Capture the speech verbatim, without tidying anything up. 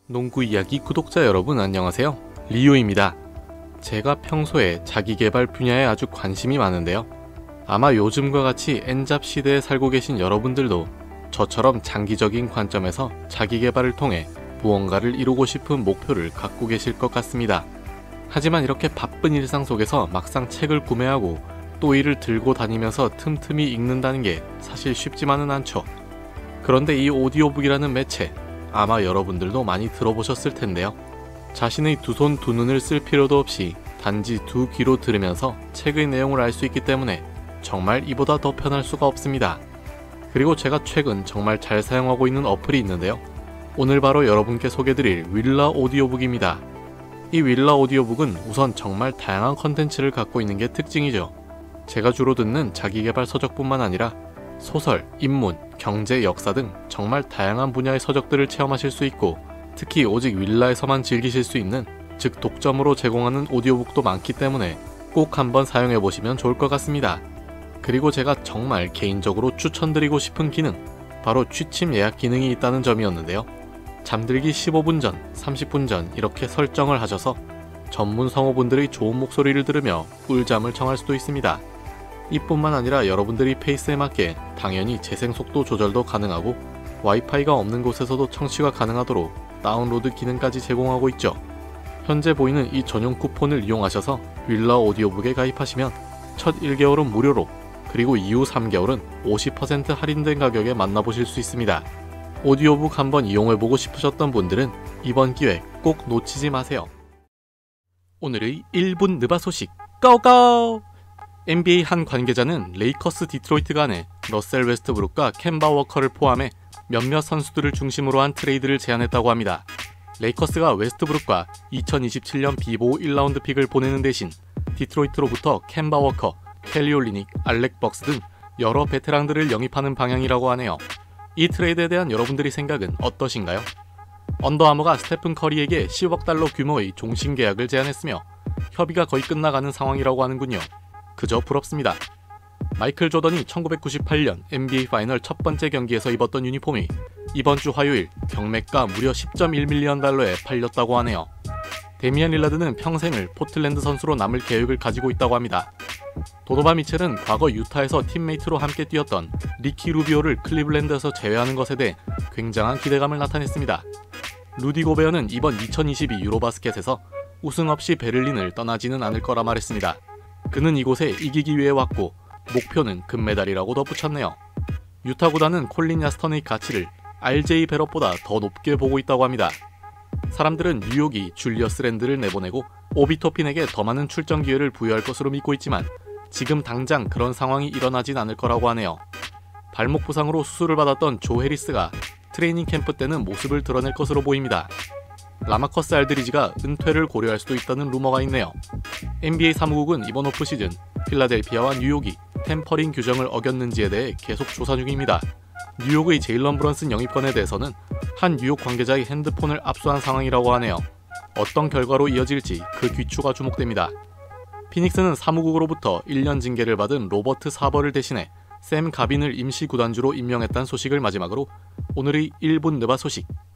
농구 이야기 구독자 여러분 안녕하세요. 리오입니다. 제가 평소에 자기계발 분야에 아주 관심이 많은데요. 아마 요즘과 같이 엔잡 시대에 살고 계신 여러분들도 저처럼 장기적인 관점에서 자기계발을 통해 무언가를 이루고 싶은 목표를 갖고 계실 것 같습니다. 하지만 이렇게 바쁜 일상 속에서 막상 책을 구매하고 또 이를 들고 다니면서 틈틈이 읽는다는 게 사실 쉽지만은 않죠. 그런데 이 오디오북이라는 매체, 아마 여러분들도 많이 들어보셨을 텐데요. 자신의 두 손 두 눈을 쓸 필요도 없이 단지 두 귀로 들으면서 책의 내용을 알 수 있기 때문에 정말 이보다 더 편할 수가 없습니다. 그리고 제가 최근 정말 잘 사용하고 있는 어플이 있는데요. 오늘 바로 여러분께 소개드릴 윌라 오디오북입니다. 이 윌라 오디오북은 우선 정말 다양한 컨텐츠를 갖고 있는 게 특징이죠. 제가 주로 듣는 자기계발 서적뿐만 아니라 소설, 인문, 경제, 역사 등 정말 다양한 분야의 서적들을 체험하실 수 있고, 특히 오직 윌라에서만 즐기실 수 있는, 즉 독점으로 제공하는 오디오북도 많기 때문에 꼭 한번 사용해보시면 좋을 것 같습니다. 그리고 제가 정말 개인적으로 추천드리고 싶은 기능, 바로 취침 예약 기능이 있다는 점이었는데요. 잠들기 십오 분 전, 삼십 분 전 이렇게 설정을 하셔서 전문 성우분들의 좋은 목소리를 들으며 꿀잠을 청할 수도 있습니다. 이뿐만 아니라 여러분들이 페이스에 맞게 당연히 재생속도 조절도 가능하고 와이파이가 없는 곳에서도 청취가 가능하도록 다운로드 기능까지 제공하고 있죠. 현재 보이는 이 전용 쿠폰을 이용하셔서 윌라 오디오북에 가입하시면 첫 일 개월은 무료로, 그리고 이후 삼 개월은 오십 퍼센트 할인된 가격에 만나보실 수 있습니다. 오디오북 한번 이용해보고 싶으셨던 분들은 이번 기회 꼭 놓치지 마세요. 오늘의 일 분 느바 소식 고고! 엔비에이 한 관계자는 레이커스 디트로이트 간에 러셀 웨스트브룩과 켐바 워커를 포함해 몇몇 선수들을 중심으로 한 트레이드를 제안했다고 합니다. 레이커스가 웨스트브룩과 이천이십칠 년 비보호 일 라운드 픽을 보내는 대신 디트로이트로부터 켐바 워커, 켈리 올리닉, 알렉 벅스 등 여러 베테랑들을 영입하는 방향이라고 하네요. 이 트레이드에 대한 여러분들의 생각은 어떠신가요? 언더아머가 스테픈 커리에게 십억 달러 규모의 종신 계약을 제안했으며 협의가 거의 끝나가는 상황이라고 하는군요. 그저 부럽습니다. 마이클 조던이 천구백구십팔 년 엔비에이 파이널 첫 번째 경기에서 입었던 유니폼이 이번 주 화요일 경매가 무려 십 점 일 밀리언 달러에 팔렸다고 하네요. 데미안 릴라드는 평생을 포틀랜드 선수로 남을 계획을 가지고 있다고 합니다. 도노반 미첼은 과거 유타에서 팀메이트로 함께 뛰었던 리키 루비오를 클리블랜드에서 제외하는 것에 대해 굉장한 기대감을 나타냈습니다. 루디 고베어는 이번 이천이십이 유로바스켓에서 우승 없이 베를린을 떠나지는 않을 거라 말했습니다. 그는 이곳에 이기기 위해 왔고 목표는 금메달이라고 덧붙였네요. 유타 구단은 콜린 야스턴의 가치를 알제이 베럿보다 더 높게 보고 있다고 합니다. 사람들은 뉴욕이 줄리어스 랜드를 내보내고 오비 토핀에게 더 많은 출전 기회를 부여할 것으로 믿고 있지만 지금 당장 그런 상황이 일어나진 않을 거라고 하네요. 발목 부상으로 수술을 받았던 조 해리스가 트레이닝 캠프 때는 모습을 드러낼 것으로 보입니다. 라마커스 알드리지가 은퇴를 고려할 수도 있다는 루머가 있네요. 엔비에이 사무국은 이번 오프시즌 필라델피아와 뉴욕이 템퍼링 규정을 어겼는지에 대해 계속 조사 중입니다. 뉴욕의 제일런 브런슨 영입권에 대해서는 한 뉴욕 관계자의 핸드폰을 압수한 상황이라고 하네요. 어떤 결과로 이어질지 그 귀추가 주목됩니다. 피닉스는 사무국으로부터 일 년 징계를 받은 로버트 사버를 대신해 샘 가빈을 임시 구단주로 임명했다는 소식을 마지막으로 오늘의 일 분 느바 소식